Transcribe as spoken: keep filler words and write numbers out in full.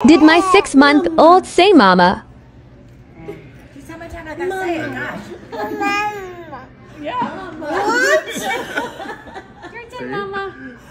did my six-month-old say, Mama? Just how much time I got to say it, gosh. Mama. Yeah. What? Your turn, Mama.